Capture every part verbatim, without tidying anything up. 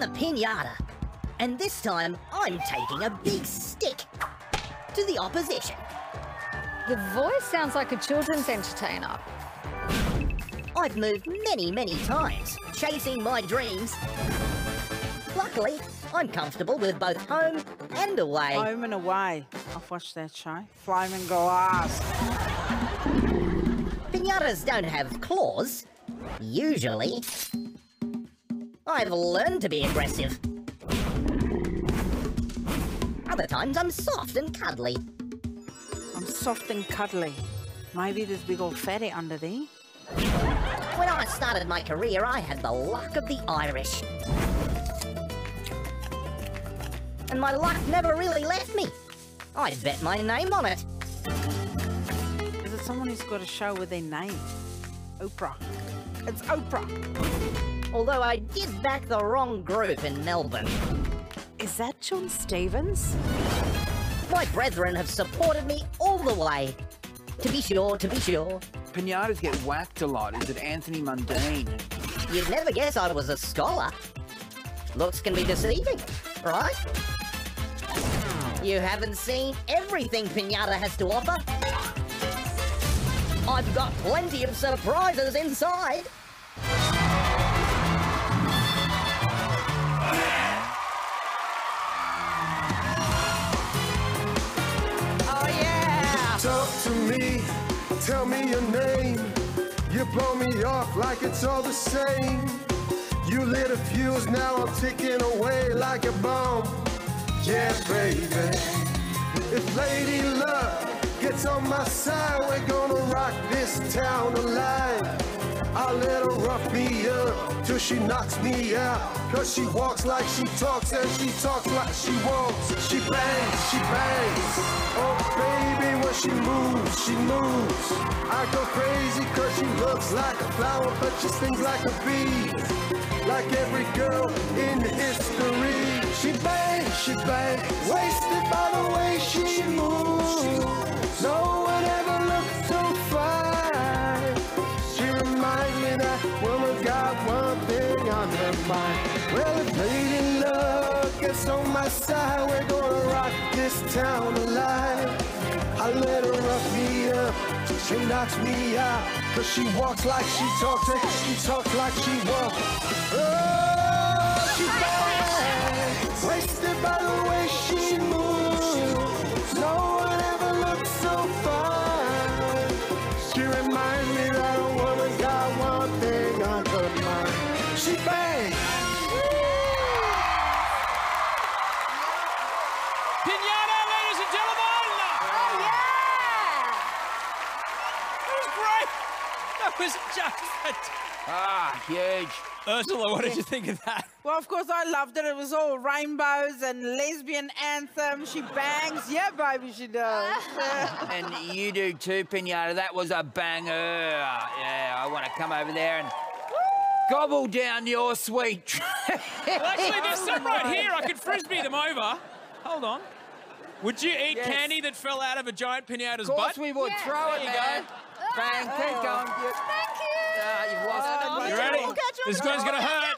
the Piñata. And this time, I'm taking a big stick to the opposition. The voice sounds like a children's entertainer. I've moved many, many times, chasing my dreams. Luckily, I'm comfortable with both home and away. Home and away. I've watched that show. Flaming glass. Piñatas don't have claws, usually. I've learned to be aggressive. Other times I'm soft and cuddly. I'm soft and cuddly. Maybe there's big old fatty under there. When I started my career, I had the luck of the Irish. And my luck never really left me. I bet my name on it. Is it someone who's got a show with their name? Oprah. It's Oprah. Although I did back the wrong group in Melbourne. Is that John Stevens? My brethren have supported me all the way. To be sure, to be sure. Piñatas get whacked a lot. Is it Anthony Mundine? You'd never guess I was a scholar. Looks can be deceiving, right? You haven't seen everything Piñata has to offer. I've got plenty of surprises inside. Oh, yeah! Talk to me, tell me your name. You blow me off like it's all the same. You lit a fuse, now I'm ticking away like a bomb. Yeah, baby. If Lady Love gets on my side, we're gonna rock this town alive. I let her rough me up till she knocks me out. Cause she walks like she talks and she talks like she walks. She bangs, she bangs. Oh baby, when she moves, she moves. I go crazy cause she looks like a flower, but she stings like a bee. Like every girl in history. She bangs, she bangs. Wasted by the way she moves. No one ever looked so fine. She reminds me that woman got one thing on her mind. Well, if Lady Love gets on my side, we're gonna rock this town alive. I let her rough me up till she knocks me out. Cause she walks like she talks and she talks like she walks. Oh, she bangs, wasted by the way she moves. No one ever looks so fine. She reminds me that a woman got one thing on her mind. She bangs. Piñata, ladies and gentlemen! Oh, yeah! That was great! That was just... Ah, huge. Ursula, what did you think of that? Well, of course, I loved it. It was all rainbows and lesbian anthem. She bangs. Yeah, baby, she does. And you do too, Piñata. That was a banger. Yeah, I want to come over there and gobble down your sweet treat. Well, actually, there's some right here. I could frisbee them over. Hold on. Would you eat Yes. candy that fell out of a giant Piñata's Of course butt? we would. Yeah. Throw There it, you man. go. Bang, keep going. You, Thank you! ah, you've lost Oh, it. You ready? We'll catch This on. guy's gonna hurt.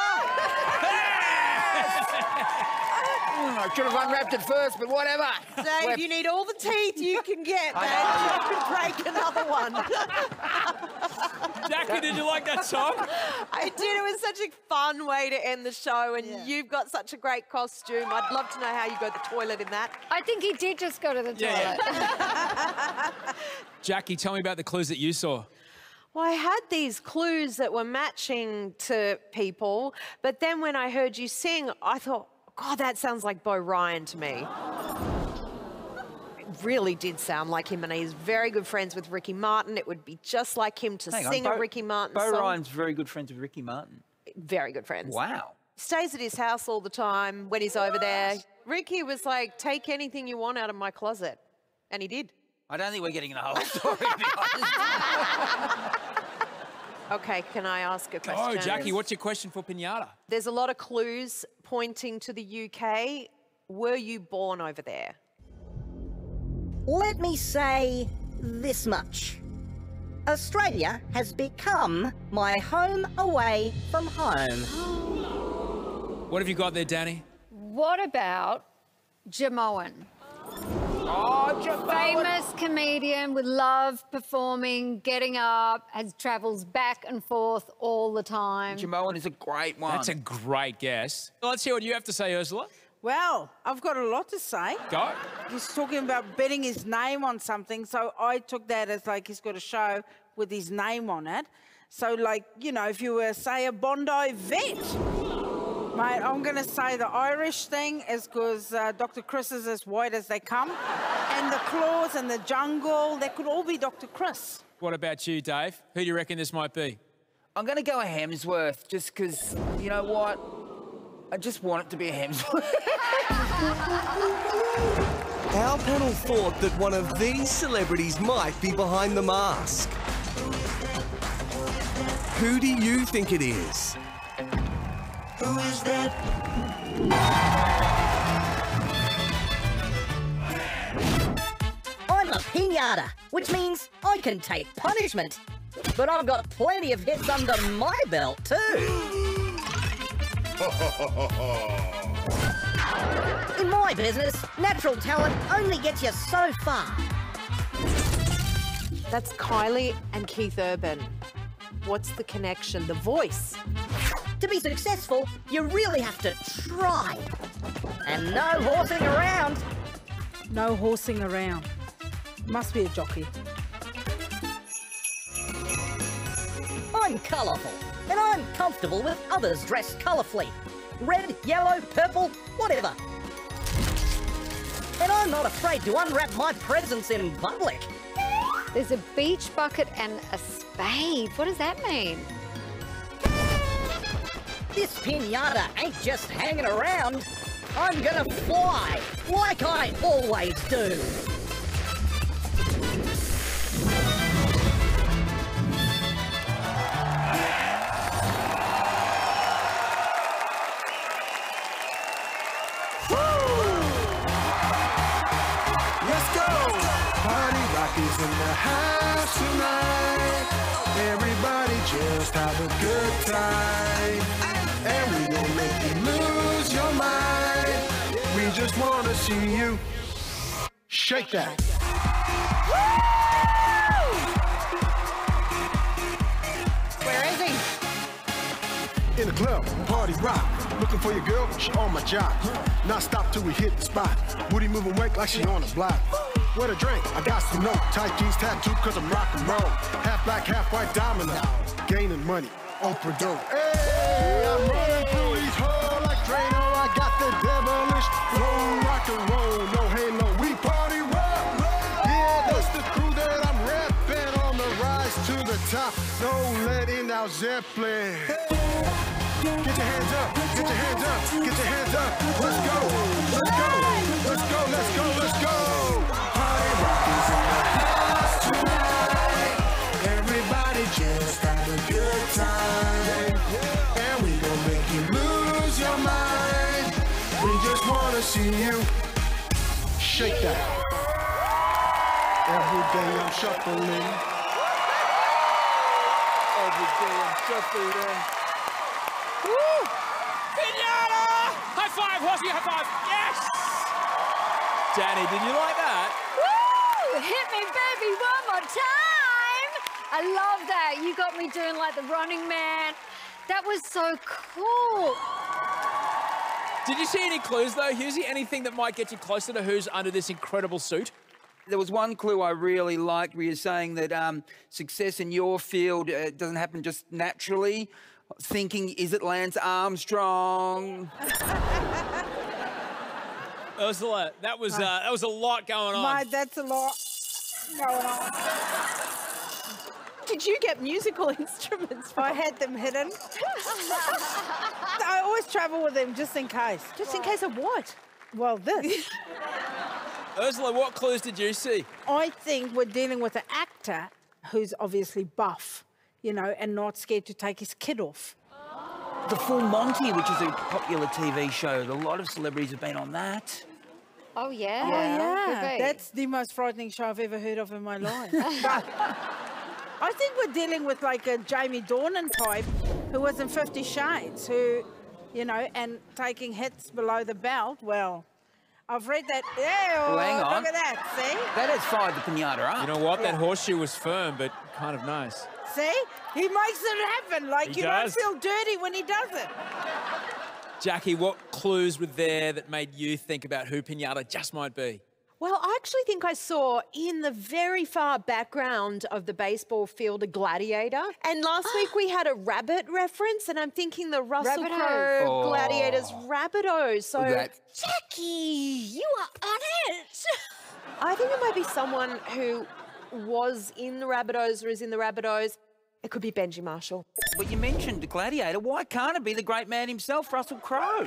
Mm, I should have unwrapped it first, but whatever. Dave, We're- you need all the teeth you can get, man. I You can break another one. Jackie, did you like that song? I did. It was such a fun way to end the show, and Yeah. you've got such a great costume. I'd love to know how you go to the toilet in that. I think he did just go to the Yeah, toilet. Jackie, tell me about the clues that you saw. Well, I had these clues that were matching to people, but then when I heard you sing, I thought, God, that sounds like Bo Ryan to me. It really did sound like him, and he's very good friends with Ricky Martin. It would be just like him to Hang on, sing Bo- a Ricky Martin Bo song. Ryan's very good friends with Ricky Martin. Very good friends. Wow. Stays at his house all the time when he's over there. Ricky was like, take anything you want out of my closet. And he did. I don't think we're getting the whole story, to be honest. Okay, can I ask a question? Oh, Jackie, what's your question for Piñata? There's a lot of clues pointing to the U K. Were you born over there? Let me say this much. Australia has become my home away from home. What have you got there, Danny? What about Jamoan? Oh, Jamoan. Famous comedian with love performing, getting up, has travels back and forth all the time. Jamoan is a great one. That's a great guess. Let's hear what you have to say, Ursula. Well, I've got a lot to say. Go. He's talking about betting his name on something, so I took that as like he's got a show with his name on it. So, like, you know, if you were, say, a Bondi vet, mate, I'm going to say the Irish thing is because uh, Doctor Chris is as white as they come. And the claws and the jungle, that could all be Doctor Chris. What about you, Dave? Who do you reckon this might be? I'm going to go a Hemsworth just because, you know what? I just want it to be a Hemsworth. Our panel thought that one of these celebrities might be behind the mask. Who do you think it is? Who is that? I'm a piñata, which means I can take punishment. But I've got plenty of hits under my belt, too. In my business, natural talent only gets you so far. That's Kylie and Keith Urban. What's the connection? The voice. To be successful, you really have to try. And no horsing around. No horsing around. Must be a jockey. I'm colourful, and I'm comfortable with others dressed colourfully. Red, yellow, purple, whatever. And I'm not afraid to unwrap my presents in public. There's a beach bucket and a spade. What does that mean? This piñata ain't just hanging around. I'm gonna fly, like I always do. In the house tonight, everybody just have a good time, and we gon' make you lose your mind. We just wanna see you shake that. Where is he? In the club, party rock. Looking for your girl, she on my job. Not stop till we hit the spot. Booty moving weight like she on the block. What a drink, I got some note. Tight jeans tattoo cause I'm rock and roll. Half black, half white domino. Gaining money, Oprah dope. Hey, I'm running through these hoes like Drano. I got the devilish flow, rock and roll, no halo. We party rock. Yeah, that's the crew that I'm repping on the rise to the top. No letting out Zeppelin. Get your hands up, get your hands up, get your hands up. Let's go, let's go, let's go, let's go, let's go. Party rock is in the house tonight. Everybody just have a good time. And we gon' make you lose your mind. We just wanna see you shake that. Every day I'm shuffling. Every day I'm shuffling. Woo! Piñata! High five, Horsey, high five. Yes! Danny, did you like that? Woo! Hit me, baby, one more time! I love that. You got me doing like the Running Man. That was so cool. Did you see any clues, though, Hughesy? Anything that might get you closer to who's under this incredible suit? There was one clue I really liked where you're saying that um, success in your field uh, doesn't happen just naturally. Thinking, is it Lance Armstrong? Ursula, that was, uh, that was a lot going on. Mate, that's a lot going on. Did you get musical instruments? I had them hidden. I always travel with them just in case. Just in case of what? Well, this. Ursula, what clues did you see? I think we're dealing with an actor who's obviously buff, you know, and not scared to take his kid off. The Full Monty, which is a popular T V show. A lot of celebrities have been on that. Oh, yeah? Yeah, Could be. that's the most frightening show I've ever heard of in my life. But I think we're dealing with like a Jamie Dornan type who was in Fifty Shades, who you know, and taking hits below the belt, well, I've read that. Yeah, Well, hang on. look at that, see? That has fired the Piñata up. You know what? Yeah. That horseshoe was firm, but kind of nice. See? He makes it happen. Like, He you does. don't feel dirty when he does it. Jackie, what clues were there that made you think about who Piñata just might be? Well, I actually think I saw in the very far background of the baseball field a gladiator. And last week we had a rabbit reference, and I'm thinking the Russell Rabbitohs. Crowe Oh. gladiators, Rabbitohs. So That- Jackie, you are on it. I think it might be someone who was in the Rabbitohs or is in the Rabbitohs. It could be Benji Marshall. But you mentioned Gladiator. Why can't it be the great man himself, Russell Crowe?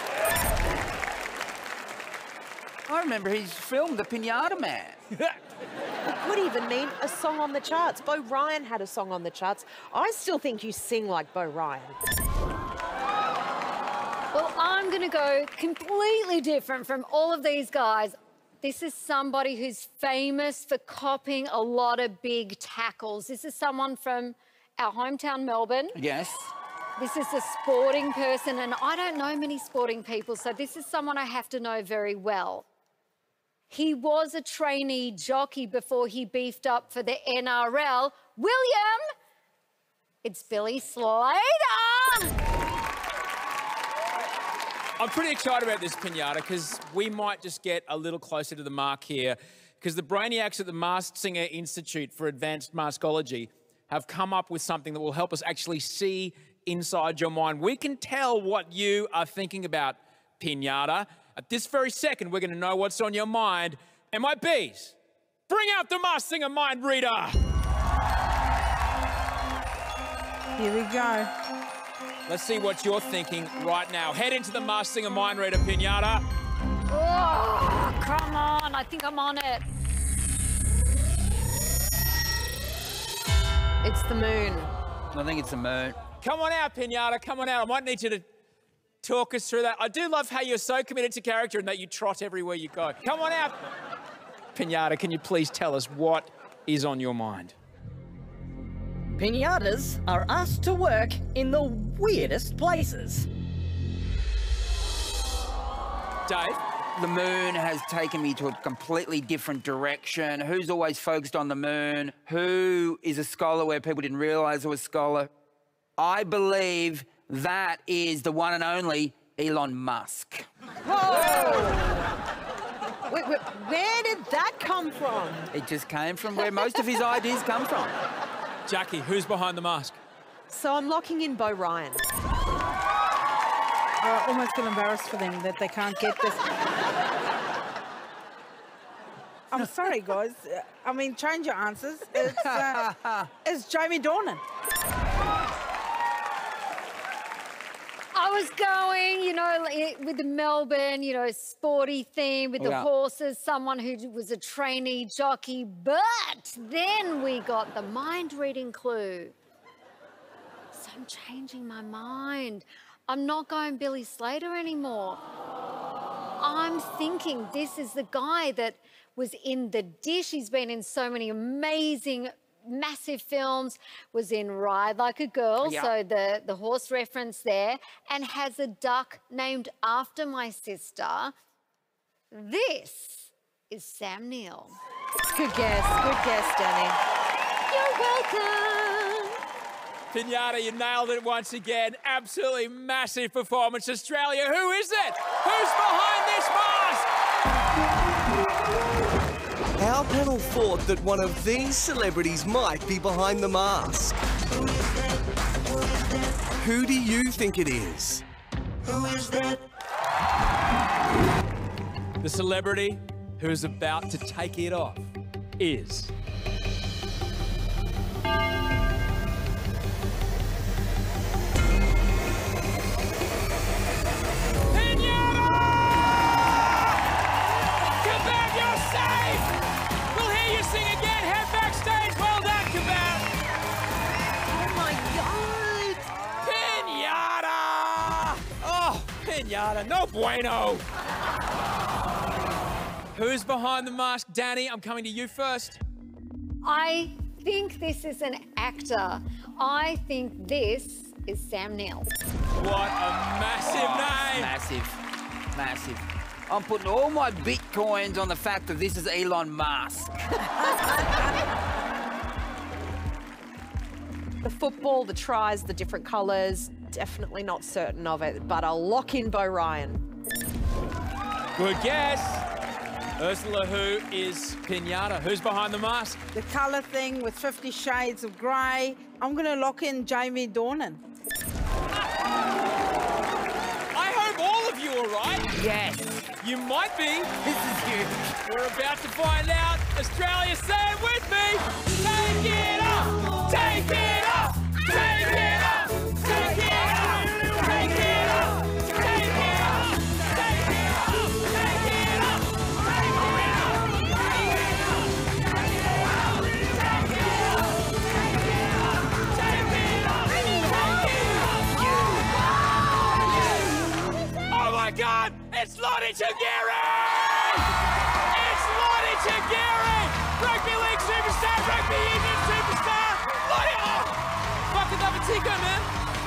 I remember he's filmed The Piñata Man. It could even mean a song on the charts. Bo Ryan had a song on the charts. I still think you sing like Bo Ryan. Well, I'm going to go completely different from all of these guys. This is somebody who's famous for copying a lot of big tackles. This is someone from our hometown, Melbourne. Yes. This is a sporting person, and I don't know many sporting people, so this is someone I have to know very well. He was a trainee jockey before he beefed up for the N R L. William, it's Billy Slater. I'm pretty excited about this, Piñata, because we might just get a little closer to the mark here, because the brainiacs at the Masked Singer Institute for Advanced Maskology have come up with something that will help us actually see inside your mind. We can tell what you are thinking about, Piñata. At this very second, we're going to know what's on your mind. M I Bs, bring out the Masked Singer Mind Reader. Here we go. Let's see what you're thinking right now. Head into the Masked Singer Mind Reader, Piñata. Oh, come on. I think I'm on it. It's the moon. I think it's the moon. Come on out, Piñata. Come on out. I might need you to talk us through that. I do love how you're so committed to character and that you trot everywhere you go. Come on out. Piñata, can you please tell us what is on your mind? Piñatas are asked to work in the weirdest places. Dave? The moon has taken me to a completely different direction. Who's always focused on the moon? Who is a scholar where people didn't realise there was a scholar? I believe that is the one and only Elon Musk. Whoa! wait, wait, where did that come from? It just came from where most of his ideas come from. Jackie, who's behind the mask? So I'm locking in Bo Ryan. I almost feel embarrassed for them that they can't get this. I'm sorry, guys. I mean, change your answers. It's, uh, it's Jamie Dornan. I was going, you know, like, with the Melbourne, you know, sporty theme with the Yeah. horses, someone who was a trainee jockey, but then we got the mind-reading clue. So I'm changing my mind. I'm not going Billy Slater anymore. I'm thinking this is the guy that was in The Dish. He's been in so many amazing, massive films, was in Ride Like a Girl, Yeah. so the, the horse reference there, and has a duck named after my sister. This is Sam Neill. Good guess, good guess, Danny. You're welcome. Piñata, you nailed it once again. Absolutely massive performance. Australia, who is it? Who's behind this mask? Our panel thought that one of these celebrities might be behind the mask. Who do you think it is? The celebrity who's about to take it off is... Piñata, no bueno. Who's behind the mask? Danny, I'm coming to you first. I think this is an actor. I think this is Sam Neill. What a massive Oh, name. Massive, massive. I'm putting all my bitcoins on the fact that this is Elon Musk. The football, the tries, the different colours, definitely not certain of it, but I'll lock in Bo Ryan. Good guess. Ursula, who is Piñata? Who's behind the mask? The colour thing with Fifty Shades of Grey. I'm going to lock in Jamie Dornan. I hope all of you are right. Yes. You might be. This is huge. We're about to find out. Australia, say it with me. Take it up. Take it up. Take it up. Take it up. Take it up. Take it up. Take it up. Take it up. Take it up. Take it up. Take it up. Take it up. Take it up. Take it up. Take it up. Oh my God! It's Lottie Chagiri! It's Lottie Chagiri! Rugby league superstar, rugby union superstar! Lottie! Oh! Fucking love a tico, man!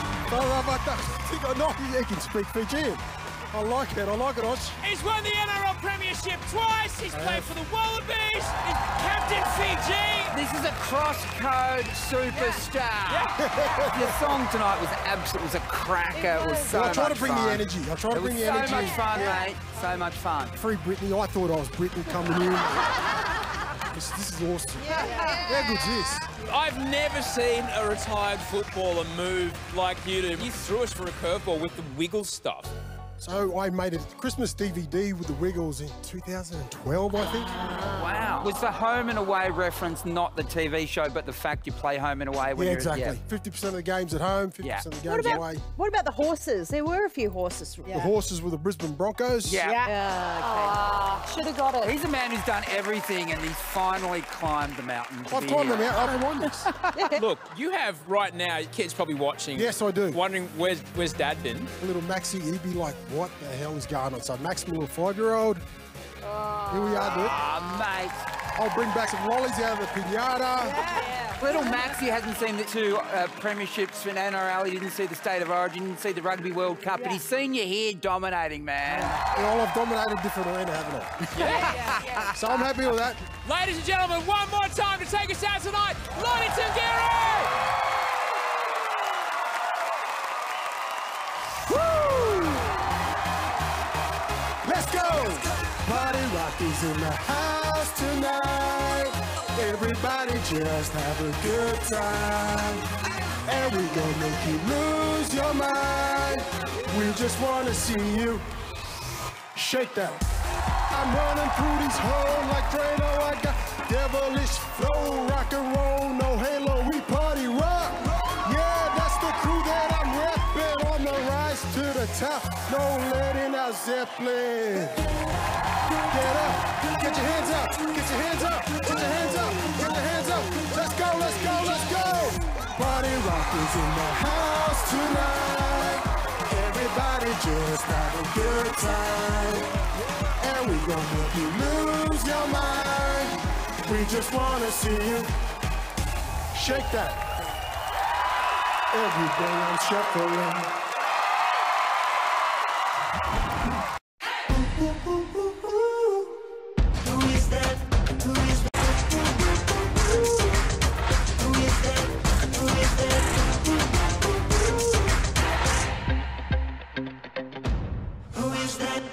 No, he can speak Fijian. I like it, I like it, Oz. He's won the N R L Premiership twice. He's played for the Wallabies. He's captain Fiji. This is a cross-code superstar. Yeah. The song tonight was absolute. It was a cracker. It was so Well, I try much to bring fun. the energy. I try to It bring was the so energy. much fun, mate. So much fun. Free Britney. I thought I was Britney coming in. this, this is awesome. How good's this? I've never seen a retired footballer move like you do. You threw us for a curveball with the wiggle stuff. So I made a Christmas D V D with the Wiggles in two thousand twelve, I think. Wow. Was the home and away reference not the T V show, but the fact you play home and away when Yeah, you're... exactly. fifty percent of the games at home, fifty percent of the What games about, away. what about the horses? There were a few horses. The horses were the Brisbane Broncos. Yeah. Yeah, okay. Should have got it. He's a man who's done everything and he's finally climbed the mountain. to I've be climbed here. them out. I don't want this. Look, you have right now, your kid's probably watching. Yes, I do. Wondering where's where's Dad been? Little Maxie, he'd be like, what the hell is going on? So Max, my little five-year-old. Here we are, dude. Ah, mate. I'll bring back some lollies out of the Piñata. Little Maxie hasn't seen the two uh, premierships for N R L. He didn't see the State of Origin, didn't see the Rugby World Cup, but he's seen you here dominating, man. Well, I've dominated different arena, haven't I? Yeah, yeah. So I'm happy with that. Ladies and gentlemen, one more time to take us out tonight, Lottie Chagiri! Let's go! Party Rock is in the house tonight. Everybody just have a good time. And we gonna make you lose your mind. We just wanna see you shake that. I'm running through these halls like Drano. I got devilish flow, rock and roll, no halo. We party rock. Yeah, that's the crew that I'm repping on the rise to the top. No letting out Zeppelin. Get up, get your hands up, get your hands up, get your hands up, get your hands up. Let's go, let's go, let's go. Party Rock is in the house tonight. Everybody just have a good time. And we gonna make you lose your mind. We just wanna see you shake that. Every day I'm shuffling. Who is that?